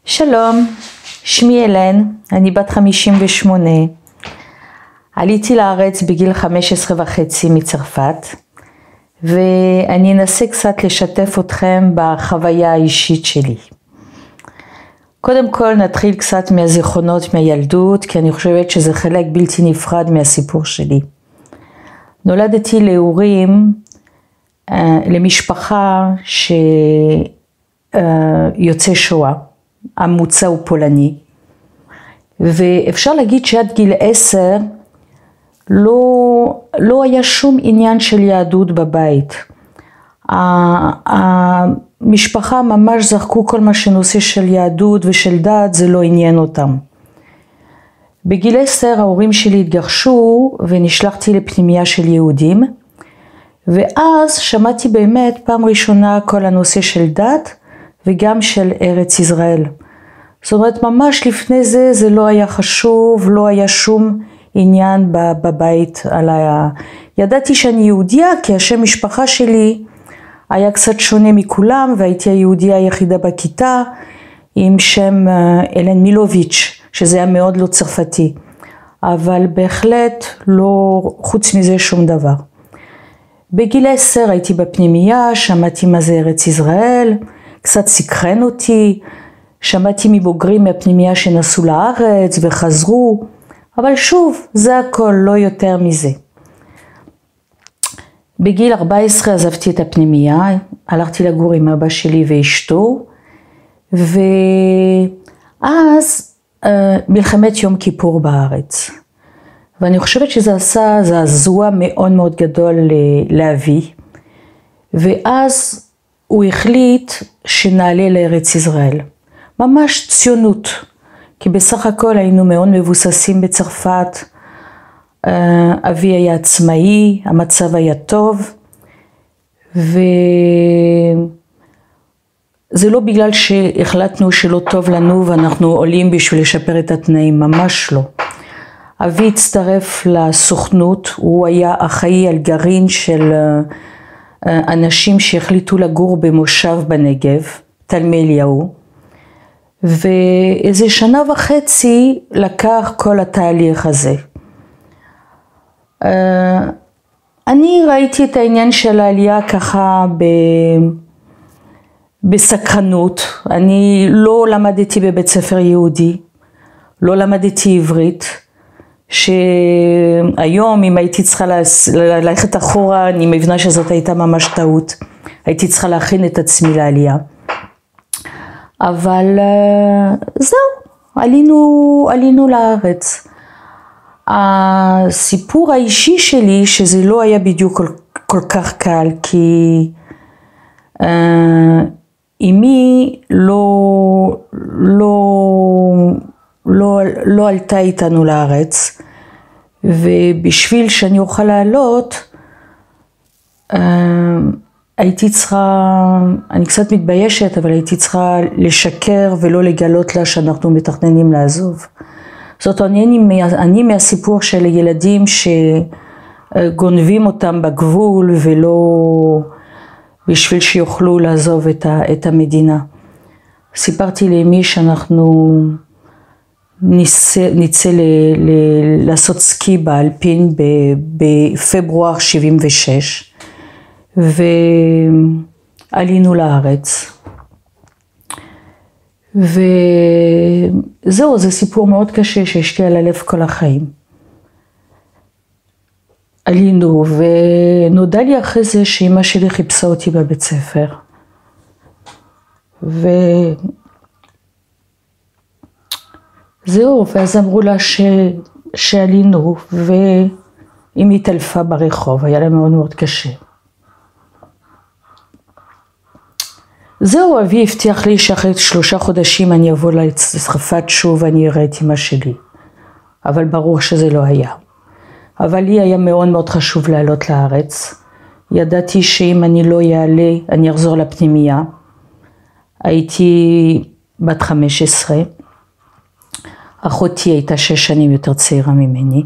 שלום, שמי אלן, אני בת 58. עליתי לארץ בגיל 15.5 מצרפת, ואני אנסה קצת לשתף אתכם בחוויה האישית שלי. קודם כל נתחיל קצת מהזיכרונות מהילדות, כי אני חושבת שזה חלק בלתי נפרד מהסיפור שלי. נולדתי להורים, למשפחה שיוצא שואה. המוצא הוא פולני, ואפשר להגיד שעד גיל 10 לא היה שום עניין של יהדות בבית. המשפחה ממש זרקו כל מה שנושא של יהדות ושל דת, זה לא עניין אותם. בגיל 10 ההורים שלי התגרשו ונשלחתי לפנימייה של יהודים, ואז שמעתי באמת פעם ראשונה כל הנושא של דת וגם של ארץ ישראל. זאת אומרת, ממש לפני זה לא היה חשוב, לא היה שום עניין בבית ידעתי שאני יהודיה, כי השם משפחה שלי היה קצת שונה מכולם, והייתי היהודיה היחידה בכיתה, עם שם אלן מילוביץ', שזה היה מאוד לא צרפתי. אבל בהחלט לא, חוץ מזה שום דבר. בגיל 10 הייתי בפנימייה, שמעתי מה זה ארץ ישראל, קצת סקרן אותי, שמעתי מבוגרים מהפנימייה שנסעו לארץ וחזרו, אבל שוב, זה הכל, לא יותר מזה. בגיל 14 עזבתי את הפנימייה, הלכתי לגור עם אבא שלי ואשתו, ואז מלחמת יום כיפור בארץ. ואני חושבת שזה עשה זעזוע מאוד מאוד גדול לאבי, ואז הוא החליט שנעלה לארץ ישראל. ממש ציונות, כי בסך הכל היינו מאוד מבוססים בצרפת, אבי היה עצמאי, המצב היה טוב, וזה לא בגלל שהחלטנו שלא טוב לנו ואנחנו עולים בשביל לשפר את התנאים, ממש לא. אבי הצטרף לסוכנות, הוא היה אחראי על גרעין של אנשים שהחליטו לגור במושב בנגב, תלמי אליהו, ואיזה שנה וחצי לקח כל התהליך הזה. אני ראיתי את העניין של העלייה ככה בסקרנות. אני לא למדתי בבית ספר יהודי, לא למדתי עברית, שהיום אם הייתי צריכה ללכת אחורה, אני מבינה שזאת הייתה ממש טעות. הייתי צריכה להכין את עצמי לעלייה. אבל זהו, עלינו לארץ. הסיפור האישי שלי, שזה לא היה בדיוק כל כך קל, כי אמי לא עלתה איתנו לארץ, ובשביל שאני אוכל לעלות, הייתי צריכה, אני קצת מתביישת, אבל הייתי צריכה לשקר ולא לגלות לה שאנחנו מתכננים לעזוב. זאת אני מהסיפור של ילדים שגונבים אותם בגבול ולא בשביל שיוכלו לעזוב את המדינה. סיפרתי לאמי שאנחנו נצא לעשות סקי באלפין בפברואר 76, ועלינו לארץ. וזהו, זה סיפור מאוד קשה שהשקיע על הלב כל החיים. עלינו, ונודע לי אחרי זה שאמא שלי חיפשה אותי בבית ספר. וזהו, ואז אמרו לה שעלינו, ואמי התעלפה ברחוב, היה לה מאוד מאוד קשה. זהו, אבי הבטיח לי שאחרי 3 חודשים אני אבוא לצרפת שוב ואני אראה את אמא שלי. אבל ברור שזה לא היה. אבל לי היה מאוד מאוד חשוב לעלות לארץ. ידעתי שאם אני לא אעלה, אני אחזור לפנימייה. הייתי בת 15. אחותי הייתה 6 שנים יותר צעירה ממני.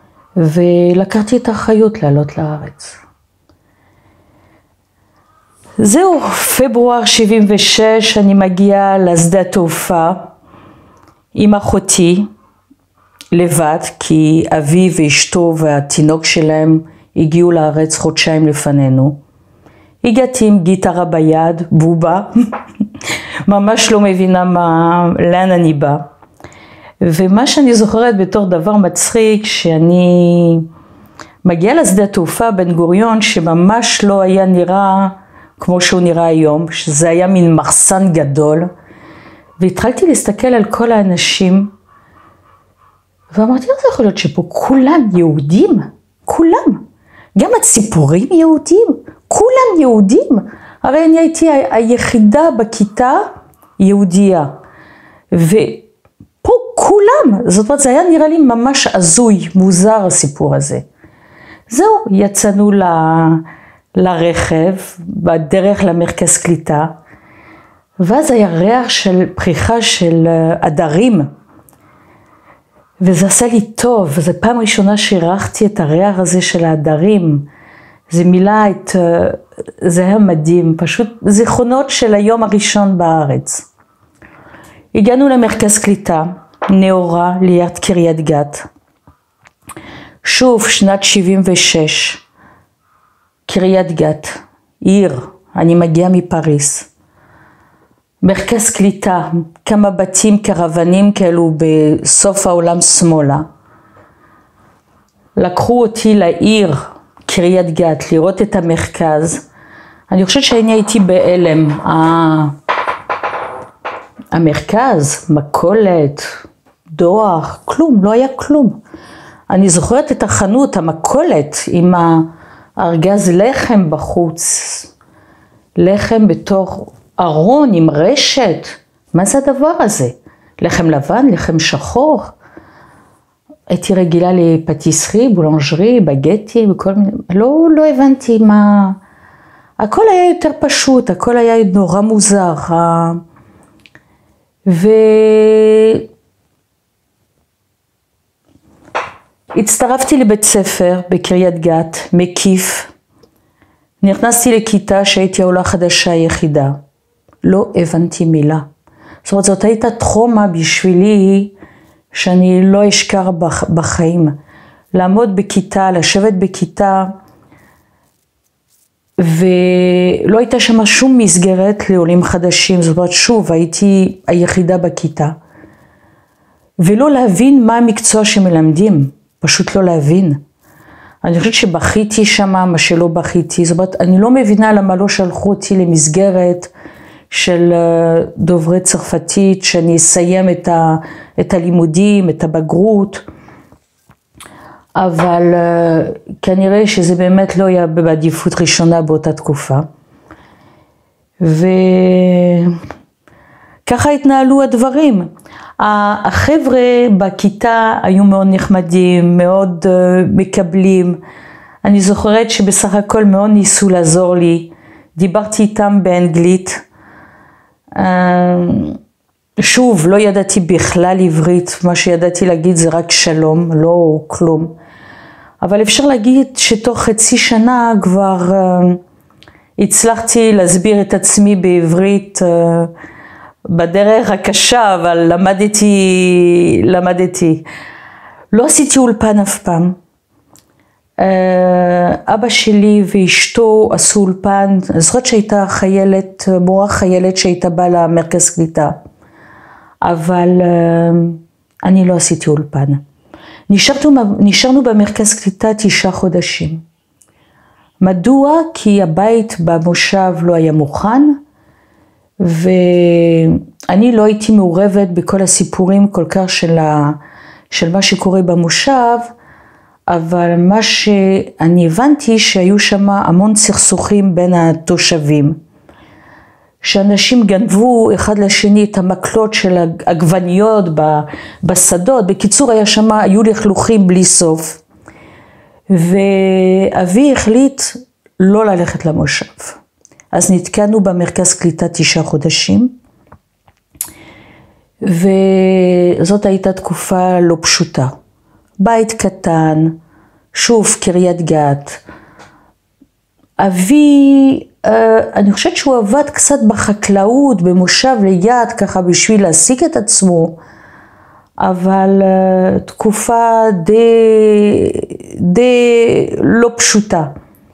ולקחתי את האחריות לעלות לארץ. זהו, פברואר 76, אני מגיעה לשדה תעופה עם אחותי לבד, כי אבי ואשתו והתינוק שלהם הגיעו לארץ חודשיים לפנינו. הגעתי עם גיטרה ביד, בובה, ממש לא מבינה לאן אני באה. ומה שאני זוכרת בתור דבר מצחיק, שאני מגיעה לשדה תעופה בן גוריון, שממש לא היה נראה כמו שהוא נראה היום, שזה היה מין מחסן גדול, והתחלתי להסתכל על כל האנשים, ואמרתי, איך זה יכול להיות שפה כולם יהודים? כולם. גם הציפורים יהודים, כולם יהודים. הרי אני הייתי היחידה בכיתה יהודייה, ופה כולם, זאת אומרת, זה היה נראה לי ממש הזוי, מוזר הסיפור הזה. זהו, יצאנו לרכב, בדרך למרכז קליטה, ואז היה ריח של פריחה של עדרים, וזה עשה לי טוב, וזו פעם ראשונה שהרחתי את הריח הזה של העדרים, זה מילא זה היה מדהים, פשוט זיכרונות של היום הראשון בארץ. הגענו למרכז קליטה, נאורה ליד קריית גת, שוב שנת 76, קריית גת, עיר, אני מגיעה מפריס. מרכז קליטה, כמה בתים קרוונים כאלו בסוף העולם שמאלה. לקחו אותי לעיר קריית גת לראות את המרכז. אני חושבת שאני הייתי בהלם. המרכז, מכולת, דוח, כלום, לא היה כלום. אני זוכרת את החנות, המכולת, עם ארגז לחם בחוץ, לחם בתוך ארון עם רשת. מה זה הדבר הזה? לחם לבן, לחם שחור. הייתי רגילה לפטיסרי, בולנג'רי, בגטי וכל מיני, לא הבנתי מה, הכל היה יותר פשוט, הכל היה נורא מוזר. הצטרפתי לבית ספר בקריית גת, מקיף. נכנסתי לכיתה שהייתי העולה חדשה היחידה. לא הבנתי מילה. זאת אומרת, זאת הייתה טראומה בשבילי שאני לא אשכח בחיים. לעמוד בכיתה, לשבת בכיתה, ולא הייתה שם שום מסגרת לעולים חדשים. זאת אומרת, שוב, הייתי היחידה בכיתה. ולא להבין מה המקצוע שמלמדים. פשוט לא להבין. אני חושבת שבכיתי שם, מה שלא בכיתי. זאת אומרת, אני לא מבינה למה לא שלחו אותי למסגרת של דוברי צרפתית, שאני אסיים את הלימודים, את הבגרות. אבל כנראה שזה באמת לא היה בעדיפות ראשונה באותה תקופה. וככה התנהלו הדברים. החבר'ה בכיתה היו מאוד נחמדים, מאוד מקבלים. אני זוכרת שבסך הכל מאוד ניסו לעזור לי. דיברתי איתם באנגלית. שוב, לא ידעתי בכלל עברית, מה שידעתי להגיד זה רק שלום, לא כלום. אבל אפשר להגיד שתוך חצי שנה כבר הצלחתי להסביר את עצמי בעברית, בדרך הקשה, אבל למדתי. לא עשיתי אולפן אף פעם. אבא שלי ואשתו עשו אולפן, אני זוכרת שהייתה חיילת, מורה חיילת שהייתה באה למרכז קליטה. אבל אני לא עשיתי אולפן. נשארנו במרכז קליטה 9 חודשים. מדוע? כי הבית במושב לא היה מוכן, ואני לא הייתי מעורבת בכל הסיפורים כל כך של מה שקורה במושב, אבל מה שאני הבנתי שהיו שם המון סכסוכים בין התושבים, שאנשים גנבו אחד לשני את המקלות של העגבניות בשדות. בקיצור, היו לכלוכים בלי סוף. ואבי החליט לא ללכת למושב. אז נתקענו במרכז קליטה 9 חודשים. וזאת הייתה תקופה לא פשוטה. בית קטן, שוב קריית גת. אבי אני חושבת שהוא עבד קצת בחקלאות, במושב ליד, ככה בשביל להשיג את עצמו, אבל תקופה די לא פשוטה.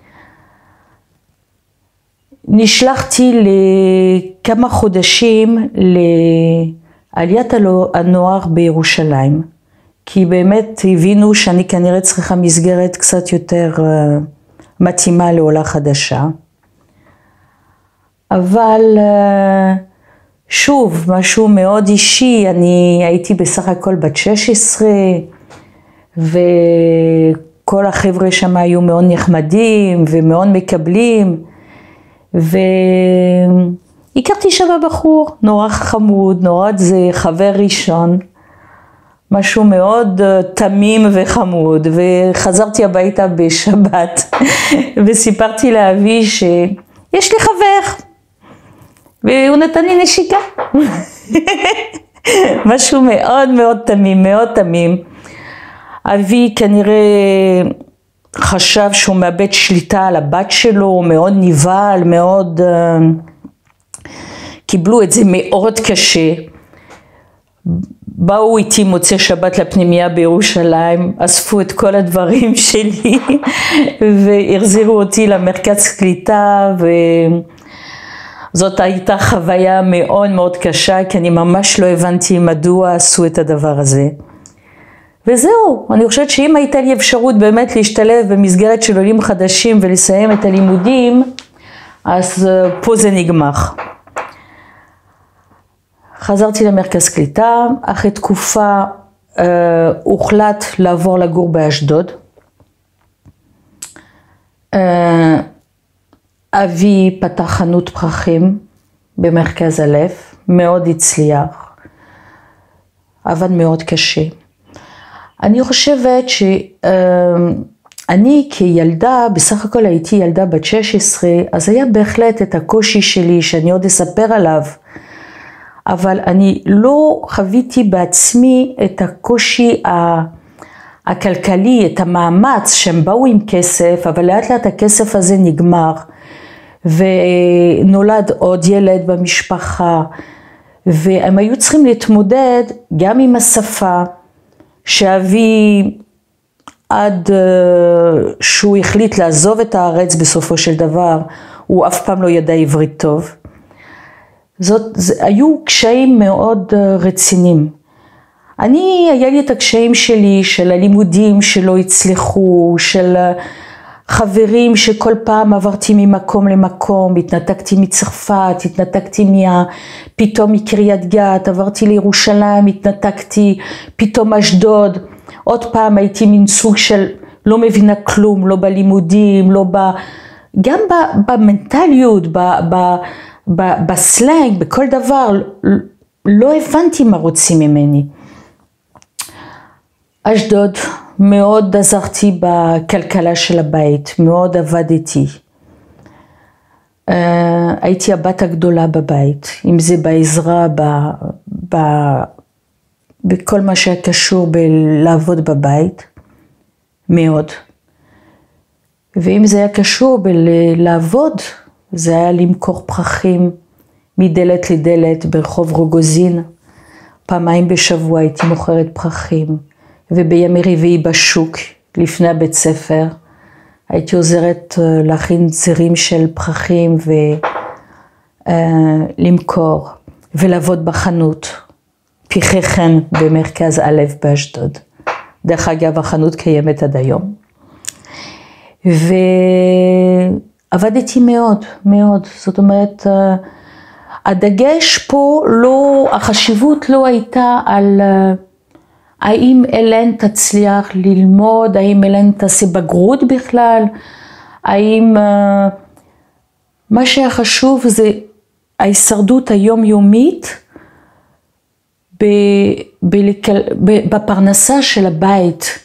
נשלחתי לכמה חודשים לעליית הנוער בירושלים, כי באמת הבינו שאני כנראה צריכה מסגרת קצת יותר מתאימה לעולה חדשה. אבל שוב, משהו מאוד אישי, אני הייתי בסך הכל בת 16, וכל החבר'ה שם היו מאוד נחמדים ומאוד מקבלים, והכרתי שם בחור נורא חמוד, זה חבר ראשון, משהו מאוד תמים וחמוד, וחזרתי הביתה בשבת וסיפרתי לאבי שיש לי חבר והוא נתן לי נשיקה. משהו מאוד מאוד תמים, מאוד תמים. אבי כנראה חשב שהוא מאבד שליטה על הבת שלו, הוא מאוד נבהל, מאוד קיבלו את זה מאוד קשה. באו איתי מוצא שבת לפנימייה בירושלים, אספו את כל הדברים שלי והחזירו אותי למרכז קליטה, וזאת הייתה חוויה מאוד מאוד קשה, כי אני ממש לא הבנתי מדוע עשו את הדבר הזה. וזהו, אני חושבת שאם הייתה לי אפשרות באמת להשתלב במסגרת של עולים חדשים ולסיים את הלימודים, אז פה זה נגמר. חזרתי למרכז קליטה, אחרי תקופה הוחלט לעבור לגור באשדוד. אבי פתח חנות פרחים במרכז הלב, מאוד הצליח, עבד מאוד קשה. אני חושבת שאני כילדה, בסך הכל הייתי ילדה בת 16, אז היה בהחלט את הקושי שלי שאני עוד אספר עליו, אבל אני לא חוויתי בעצמי את הקושי הכלכלי, את המאמץ שהם באו עם כסף, אבל לאט לאט הכסף הזה נגמר, ונולד עוד ילד במשפחה, והם היו צריכים להתמודד גם עם השפה, שאבי עד שהוא החליט לעזוב את הארץ בסופו של דבר, הוא אף פעם לא ידע עברית טוב. היו קשיים מאוד רציניים. היה לי את הקשיים שלי, של הלימודים שלא הצליחו, של חברים שכל פעם עברתי ממקום למקום, התנתקתי מצרפת, התנתקתי פתאום מקריית גת, עברתי לירושלים, התנתקתי, פתאום אשדוד, עוד פעם הייתי מין סוג של לא מבינה כלום, לא בלימודים, גם במנטליות, בסלנג, בכל דבר, לא הבנתי מה רוצים ממני. אשדוד, מאוד עזרתי בכלכלה של הבית, מאוד עבדתי. הייתי הבת הגדולה בבית, אם זה בעזרה, בכל מה שהיה קשור בלעבוד בבית, מאוד. ואם זה היה קשור בלעבוד, זה היה למכור פרחים מדלת לדלת ברחוב רוגוזין. פעמיים בשבוע הייתי מוכרת פרחים, ובימי רביעי בשוק, לפני הבית ספר, הייתי עוזרת להכין זרים של פרחים ולמכור, ולעבוד בחנות, פרחי חן במרכז א' באשדוד. דרך אגב, החנות קיימת עד היום. ועבדתי מאוד, מאוד. זאת אומרת, הדגש פה החשיבות לא הייתה על האם אלן תצליח ללמוד, האם אלן תעשה בגרות בכלל, האם מה שהיה חשוב זה ההישרדות היומיומית בפרנסה של הבית.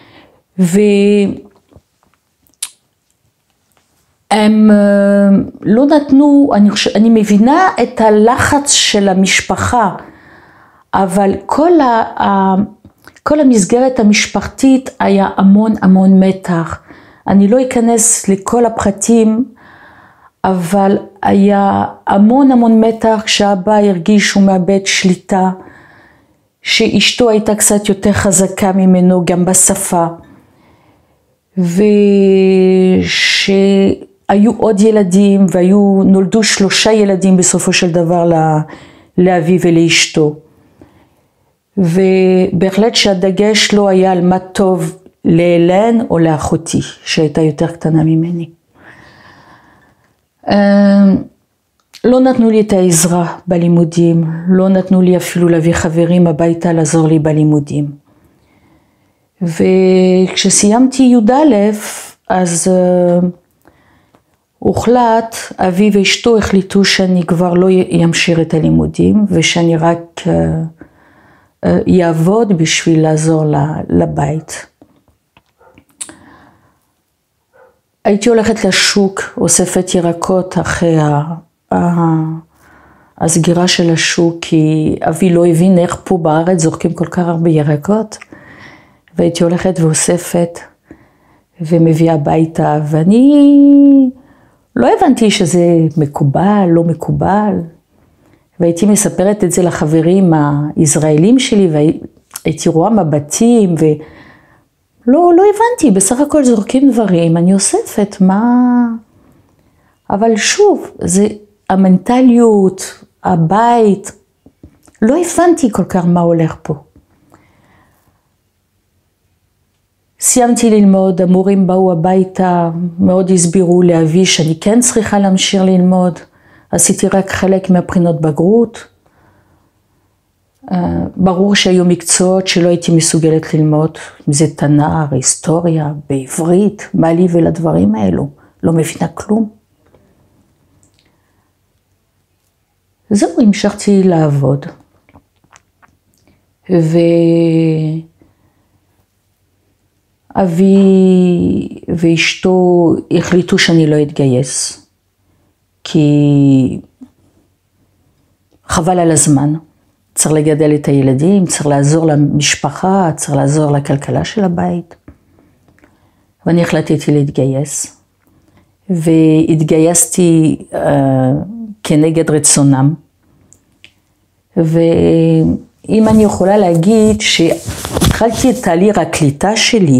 הם לא נתנו, אני מבינה את הלחץ של המשפחה, אבל כל המסגרת המשפחתית היה המון מתח. אני לא אכנס לכל הפרטים, אבל היה המון מתח כשאבא הרגיש שהוא מאבד שליטה, שאשתו הייתה קצת יותר חזקה ממנו גם בשפה, ושהיו עוד ילדים, נולדו 3 ילדים בסופו של דבר לאבי ולאשתו. ובהחלט שהדגש לא היה על מה טוב לאלן או לאחותי, שהייתה יותר קטנה ממני. לא נתנו לי את העזרה בלימודים, לא נתנו לי אפילו להביא חברים הביתה לעזור לי בלימודים. וכשסיימתי י"א, אז הוחלט, אבי ואשתו החליטו שאני כבר לא ימשיך את הלימודים, ושאני רק יעבוד בשביל לעזור לבית. הייתי הולכת לשוק, אוספת ירקות אחרי הסגירה של השוק, כי אבי לא הבין איך פה בארץ זורקים כל כך הרבה ירקות, והייתי הולכת ואוספת ומביאה הביתה, ואני לא הבנתי שזה מקובל, לא מקובל, והייתי מספרת את זה לחברים הישראלים שלי, והייתי רואה מבטים, לא הבנתי, בסך הכל זורקים דברים, אני אוספת, מה? אבל שוב, זה המנטליות, הבית, לא הבנתי כל כך מה הולך פה. סיימתי ללמוד, המורים באו הביתה, מאוד הסבירו לאבי שאני כן צריכה להמשיך ללמוד, עשיתי רק חלק מהבחינות בגרות. ברור שהיו מקצועות שלא הייתי מסוגלת ללמוד, אם זה תנ"ך, היסטוריה, בעברית, מה לי ולדברים האלו, לא מבינה כלום. זהו, המשכתי לעבוד. אבי ואשתו החליטו שאני לא אתגייס, כי חבל על הזמן. צריך לגדל את הילדים, צריך לעזור למשפחה, צריך לעזור לכלכלה של הבית. ואני החלטתי להתגייס, והתגייסתי כנגד רצונם. ואם אני יכולה להגיד שהתחלתי את תהליך הקליטה שלי,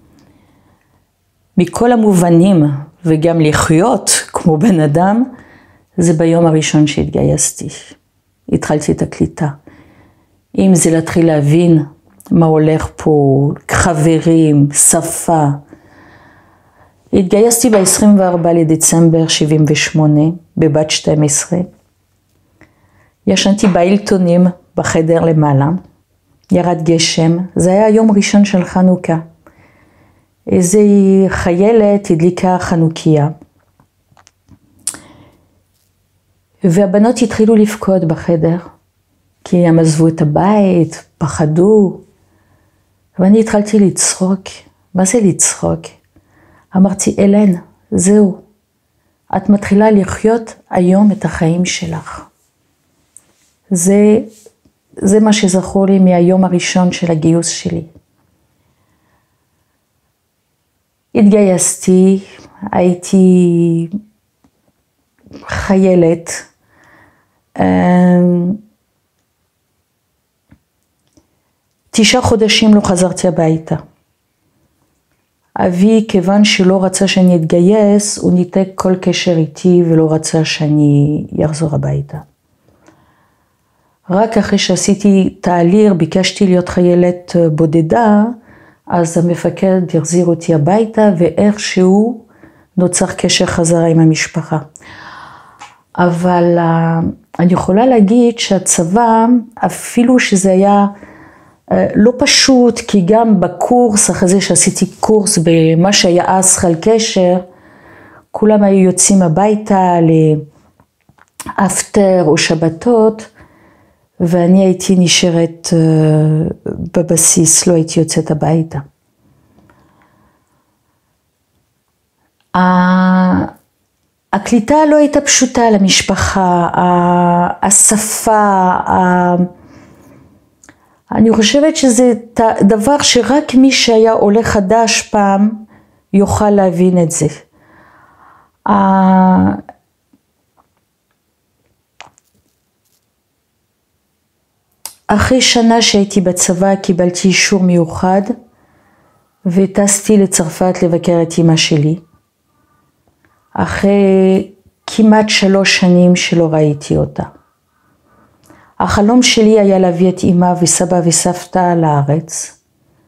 מכל המובנים, וגם לחיות כמו בן אדם, זה ביום הראשון שהתגייסתי. התחלתי את הקליטה. אם זה להתחיל להבין מה הולך פה, חברים, שפה. התגייסתי ב-24 לדצמבר 78, בבת 12. ישנתי באילטונים בחדר למעלה, ירד גשם, זה היה יום ראשון של חנוכה. איזו חיילת הדליקה חנוכיה. והבנות התחילו לבכות בחדר, כי הם עזבו את הבית, פחדו. ואני התחלתי לצחוק. מה זה לצחוק? אמרתי, אלן, זהו. את מתחילה לחיות היום את החיים שלך. זה מה שזכור לי מהיום הראשון של הגיוס שלי. התגייסתי, הייתי חיילת. 9 חודשים לא חזרתי הביתה. אבי, כיוון שלא רצה שאני אתגייס, הוא ניתק כל קשר איתי ולא רצה שאני אחזור הביתה. רק אחרי שעשיתי תהליך, ביקשתי להיות חיילת בודדה, אז המפקד יחזיר אותי הביתה, ואיכשהו נוצר קשר חזרה עם המשפחה. אבל אני יכולה להגיד שהצבא, אפילו שזה היה לא פשוט, כי גם בקורס, אחרי זה שעשיתי קורס במה שהיה אז חל קשר, כולם היו יוצאים הביתה לאפטר או שבתות, ואני הייתי נשארת בבסיס, לא הייתי יוצאת הביתה. הקליטה לא הייתה פשוטה למשפחה, השפה, אני חושבת שזה דבר שרק מי שהיה עולה חדש פעם יוכל להבין את זה. אחרי שנה שהייתי בצבא קיבלתי אישור מיוחד וטסתי לצרפת לבקר את אמא שלי. אחרי כמעט 3 שנים שלא ראיתי אותה. החלום שלי היה להביא את אמא וסבא וסבתא לארץ.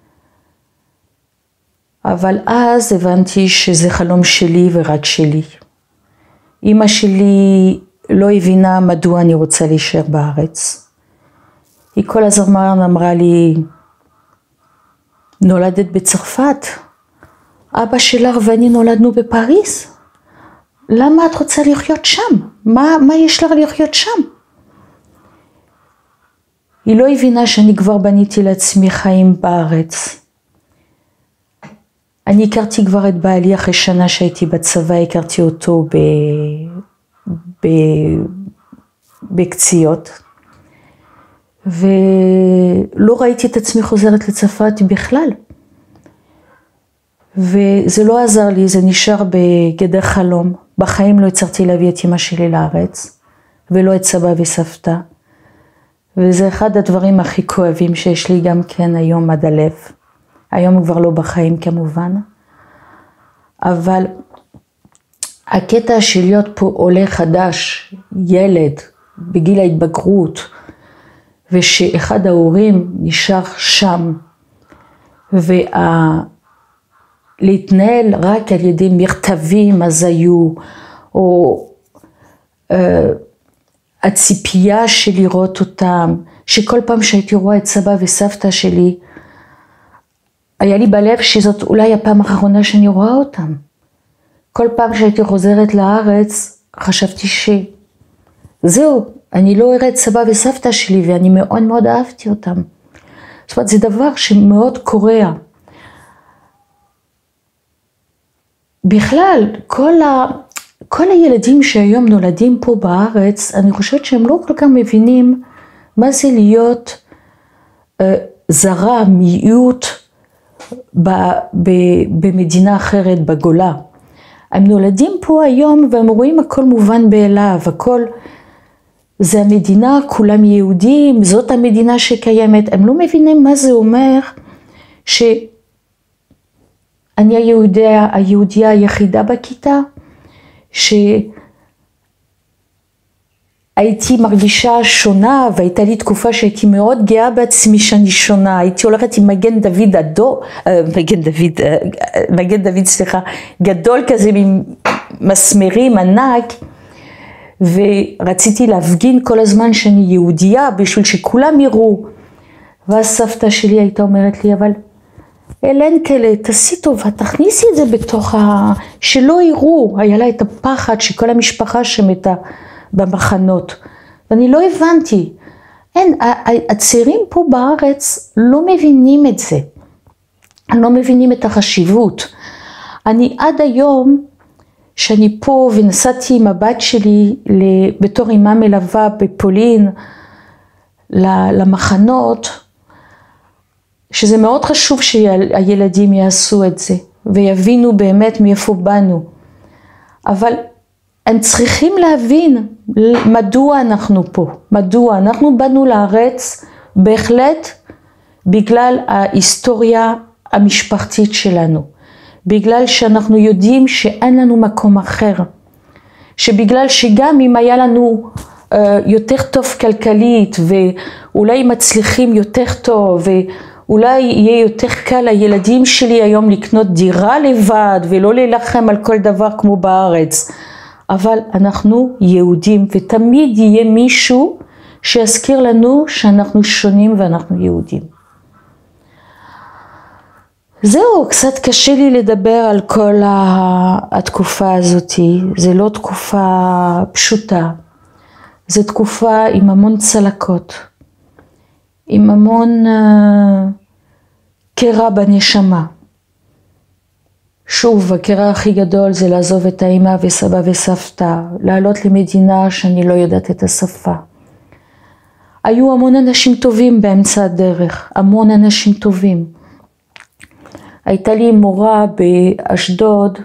אבל אז הבנתי שזה חלום שלי ורק שלי. אמא שלי לא הבינה מדוע אני רוצה להישאר בארץ. היא כל הזמן אמרה לי, נולדת בצרפת, אבא שלך ואני נולדנו בפריז. למה את רוצה לחיות שם? מה יש לך לחיות שם? היא לא הבינה שאני כבר בניתי לעצמי חיים בארץ. אני הכרתי כבר את בעלי אחרי שנה שהייתי בצבא, הכרתי אותו בקציות. ולא ראיתי את עצמי חוזרת לצרפת בכלל. וזה לא עזר לי, זה נשאר בגדר חלום. בחיים לא הצלחתי להביא את אמא שלי לארץ, ולא את סבא וסבתא. וזה אחד הדברים הכי כואבים שיש לי גם כן היום עד הלב. היום כבר לא בחיים כמובן. אבל הקטע של להיות פה עולה חדש, ילד, בגיל ההתבגרות, ושאחד ההורים נשאר שם, להתנהל רק על ידי מכתבים אז היו, או הציפייה של לראות אותם, שכל פעם שהייתי רואה את סבא וסבתא שלי, היה לי בלב שזאת אולי הפעם האחרונה שאני רואה אותם. כל פעם שהייתי חוזרת לארץ, חשבתי שזהו, אני לא אראה את סבא וסבתא שלי, ואני מאוד מאוד אהבתי אותם. זאת אומרת, זה דבר שמאוד קורע. בכלל, כל הילדים שהיום נולדים פה בארץ, אני חושבת שהם לא כל כך מבינים מה זה להיות זרה, מיעוט במדינה אחרת בגולה. הם נולדים פה היום והם רואים הכל מובן מאליו, הכל זה המדינה, כולם יהודים, זאת המדינה שקיימת. הם לא מבינים מה זה אומר שאני היהודיה היחידה בכיתה, שהייתי מרגישה שונה, והייתה לי תקופה שהייתי מאוד גאה בעצמי שאני שונה. הייתי הולכת עם מגן דוד גדול כזה ממסמרים ענק, ורציתי להפגין כל הזמן שאני יהודייה בשביל שכולם יראו. ואז סבתא שלי הייתה אומרת לי, אבל אלנקלה, תעשי טובה, תכניסי את זה בתוך שלא יראו. היה לה את הפחד שכל המשפחה שמתה במחנות. ואני לא הבנתי. הצעירים פה בארץ לא מבינים את זה. לא מבינים את החשיבות. אני עד היום, שאני פה ונסעתי עם הבת שלי בתור אימה מלווה בפולין למחנות, שזה מאוד חשוב שהילדים יעשו את זה ויבינו באמת מאיפה באנו. אבל הם צריכים להבין מדוע אנחנו פה, מדוע אנחנו באנו לארץ בהחלט בגלל ההיסטוריה המשפחתית שלנו. בגלל שאנחנו יודעים שאין לנו מקום אחר, שבגלל שגם אם היה לנו יותר טוב כלכלית, ואולי מצליחים יותר טוב, ואולי יהיה יותר קל לילדים שלי היום לקנות דירה לבד, ולא להילחם על כל דבר כמו בארץ, אבל אנחנו יהודים, ותמיד יהיה מישהו שיזכיר לנו שאנחנו שונים ואנחנו יהודים. זהו, קצת קשה לי לדבר על כל התקופה הזאת. זה לא תקופה פשוטה. זו תקופה עם המון צלקות, עם המון קרע בנשמה. שוב, הקרע הכי גדול זה לעזוב את האמא וסבא וסבתא, לעלות למדינה שאני לא יודעת את השפה. היו המון אנשים טובים באמצע הדרך, המון אנשים טובים. הייתה לי מורה באשדוד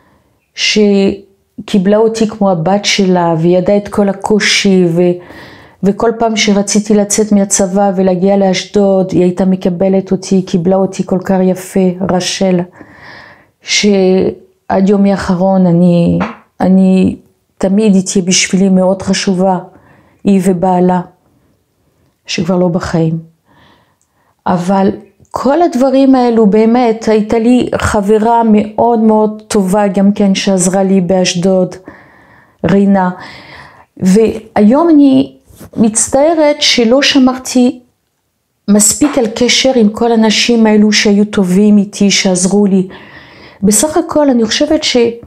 שקיבלה אותי כמו הבת שלה, והיא ידעה את כל הקושי, וכל פעם שרציתי לצאת מהצבא ולהגיע לאשדוד, היא הייתה מקבלת אותי, קיבלה אותי כל כך יפה, רשל, שעד יומי האחרון אני תמיד הייתי בשבילי מאוד חשובה, היא ובעלה, שכבר לא בחיים. אבל כל הדברים האלו באמת, הייתה לי חברה מאוד מאוד טובה גם כן שעזרה לי באשדוד, רינה. והיום אני מצטערת שלא שמרתי מספיק על קשר עם כל האנשים האלו שהיו טובים איתי, שעזרו לי. בסך הכל אני חושבת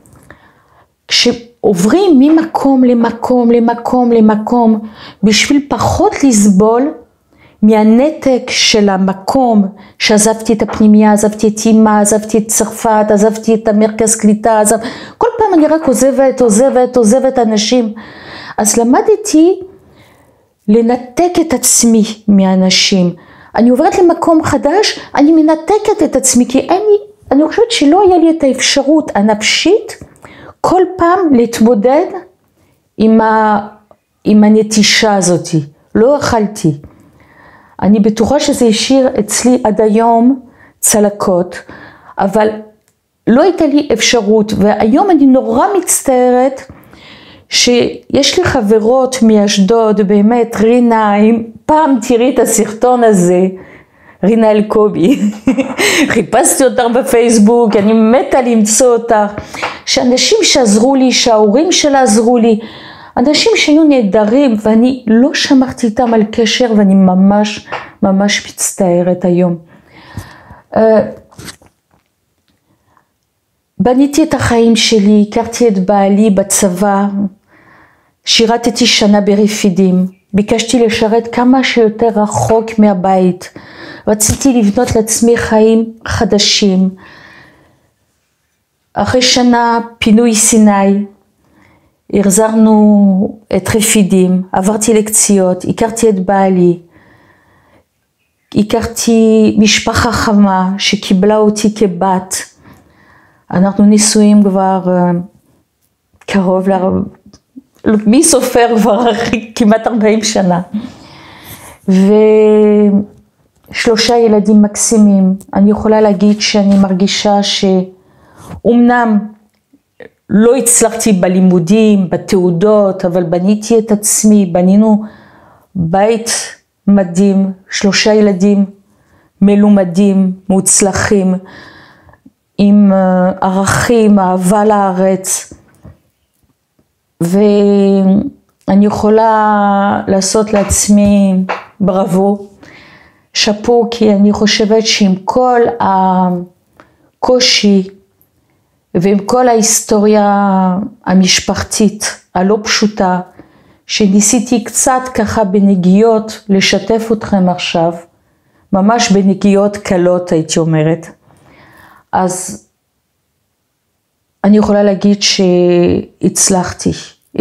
שכשעוברים ממקום למקום למקום למקום, בשביל פחות לסבול מהנתק של המקום, שעזבתי את הפנימיה, עזבתי את אמא, עזבתי את צרפת, עזבתי את המרכז קליטה, כל פעם אני רק עוזבת אנשים. אז למדתי לנתק את עצמי מהאנשים. אני עוברת למקום חדש, אני מנתקת את עצמי, כי אני חושבת שלא היה לי את האפשרות הנפשית כל פעם להתמודד עם הנטישה הזאת. לא אכלתי. אני בטוחה שזה השאיר אצלי עד היום צלקות, אבל לא הייתה לי אפשרות, והיום אני נורא מצטערת שיש לי חברות מאשדוד, באמת, רינה, אם פעם תראי את הסרטון הזה, רינה אלקובי, חיפשתי אותך בפייסבוק, אני מתה למצוא אותך, שאנשים שעזרו לי, שההורים שלה עזרו לי, אנשים שהיו נהדרים, ואני לא שמרתי איתם על קשר, ואני ממש ממש מצטערת היום. בניתי את החיים שלי, הכרתי את בעלי בצבא, שירתתי שנה ברפידים, ביקשתי לשרת כמה שיותר רחוק מהבית, רציתי לבנות לעצמי חיים חדשים. אחרי שנה פינוי סיני, החזרנו את רפידים, עברתי לקציות, הכרתי את בעלי, הכרתי משפחה חמה שקיבלה אותי כבת. אנחנו נישואים כבר קרוב מי סופר כבר כמעט 40 שנה. ושלושה ילדים מקסימים. אני יכולה להגיד שאני מרגישה שאומנם לא הצלחתי בלימודים, בתעודות, אבל בניתי את עצמי, בנינו בית מדהים, 3 ילדים מלומדים, מוצלחים, עם ערכים, אהבה לארץ, ואני יכולה לעשות לעצמי בראבו, שפו, כי אני חושבת שעם כל הקושי ועם כל ההיסטוריה המשפחתית הלא פשוטה, שניסיתי קצת ככה בנגיעות לשתף אתכם עכשיו, ממש בנגיעות קלות הייתי אומרת, אז אני יכולה להגיד שהצלחתי.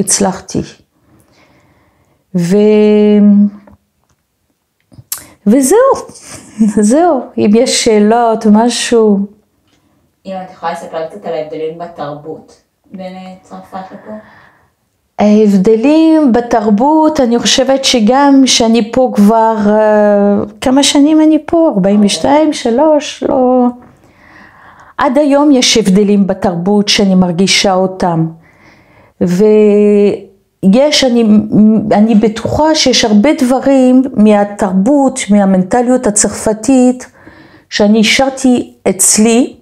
וזהו, אם יש שאלות או משהו. אם את יכולה לספר קצת על ההבדלים בתרבות בין צרפת לפה? ההבדלים בתרבות, אני חושבת שגם שאני פה כבר, כמה שנים אני פה? 42, 3, לא. עד היום יש הבדלים בתרבות שאני מרגישה אותם. ויש, אני בטוחה שיש הרבה דברים מהתרבות, מהמנטליות הצרפתית, שאני השארתי אצלי,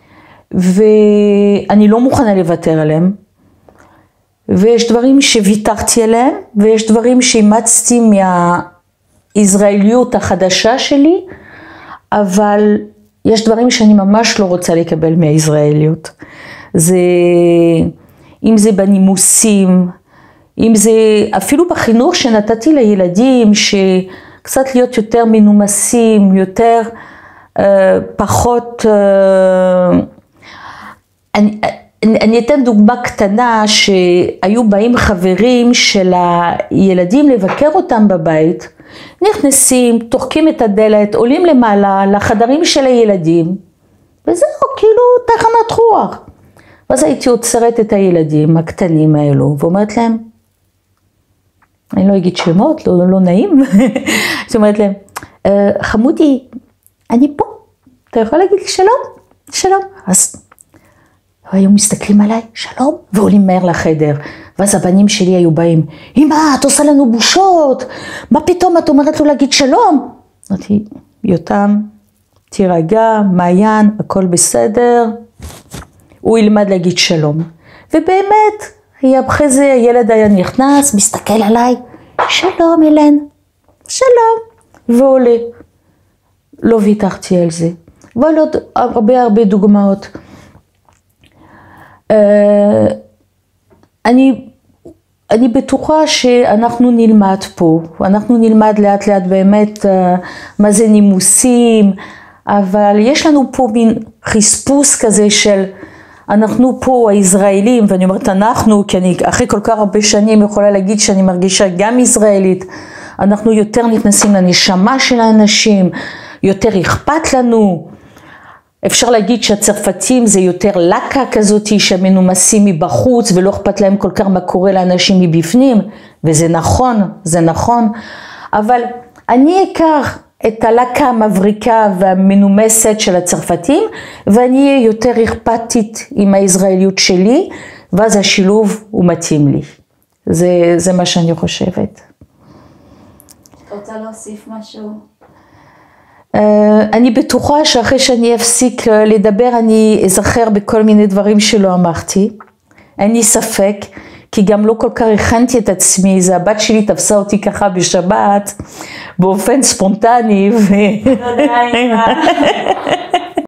ואני לא מוכנה לוותר עליהם. ויש דברים שוויתרתי עליהם, ויש דברים שאימצתי מהישראליות החדשה שלי, אבל יש דברים שאני ממש לא רוצה לקבל מהישראליות. אם זה בנימוסים, אם זה אפילו בחינוך שנתתי לילדים, שקצת להיות יותר מנומסים, יותר פחות, אני אתן דוגמה קטנה, שהיו באים חברים של הילדים לבקר אותם בבית, נכנסים, תוחקים את הדלת, עולים למעלה לחדרים של הילדים, וזהו, כאילו תחנת רוח. ואז הייתי עוצרת את הילדים הקטנים האלו, ואומרת להם, אני לא אגיד שמות, לא נעים. זאת אומרת להם, חמודי, אני פה, אתה יכול להגיד לי שלום? שלום. אז היו מסתכלים עליי, שלום, ועולים מהר לחדר. ואז הבנים שלי היו באים, אמא, את עושה לנו בושות, מה פתאום את אומרת לו להגיד שלום? אמרתי, יותם, תירגע, מעיין, הכל בסדר, הוא ילמד להגיד שלום. ובאמת, אחרי זה הילד היה נכנס, מסתכל עליי, שלום אלן, שלום, ועולה. לא ויתרתי על זה. אבל עוד הרבה דוגמאות. אני בטוחה שאנחנו נלמד פה, אנחנו נלמד לאט לאט באמת מה זה נימוסים, אבל יש לנו פה מין חספוס כזה של אנחנו פה הישראלים, ואני אומרת אנחנו, כי אני אחרי כל כך הרבה שנים יכולה להגיד שאני מרגישה גם ישראלית, אנחנו יותר נכנסים לנשמה של האנשים, יותר אכפת לנו, אפשר להגיד שהצרפתים זה יותר לקה כזאת שמנומסים מבחוץ ולא אכפת להם כל כך מה קורה לאנשים מבפנים, וזה נכון, זה נכון, אבל אני אקח את הלקה המבריקה והמנומסת של הצרפתים ואני אהיה יותר אכפתית עם הישראליות שלי, ואז השילוב הוא מתאים לי. זה מה שאני חושבת. את רוצה להוסיף משהו? אני בטוחה שאחרי שאני אפסיק לדבר אני אזכר בכל מיני דברים שלא אמרתי. אין לי ספק, כי גם לא כל כך הכנתי את עצמי, זה הבת שלי תפסה אותי ככה בשבת באופן ספונטני